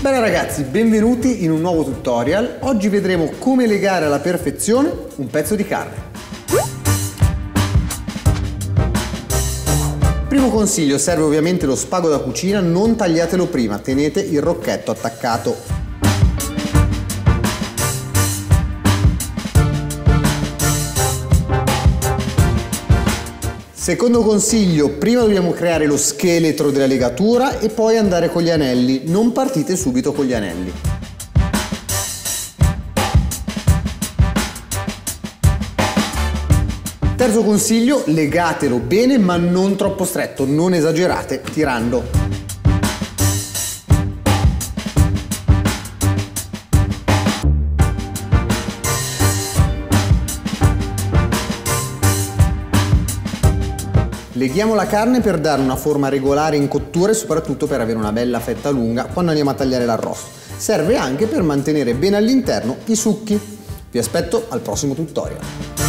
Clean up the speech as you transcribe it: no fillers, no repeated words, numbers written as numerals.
Bene ragazzi, benvenuti in un nuovo tutorial. Oggi vedremo come legare alla perfezione un pezzo di carne. Primo consiglio, serve ovviamente lo spago da cucina, non tagliatelo prima, tenete il rocchetto attaccato. Secondo consiglio, prima dobbiamo creare lo scheletro della legatura e poi andare con gli anelli, non partite subito con gli anelli. Terzo consiglio, legatelo bene ma non troppo stretto, non esagerate tirando. Leghiamo la carne per dare una forma regolare in cottura e soprattutto per avere una bella fetta lunga quando andiamo a tagliare l'arrosto. Serve anche per mantenere bene all'interno i succhi. Vi aspetto al prossimo tutorial.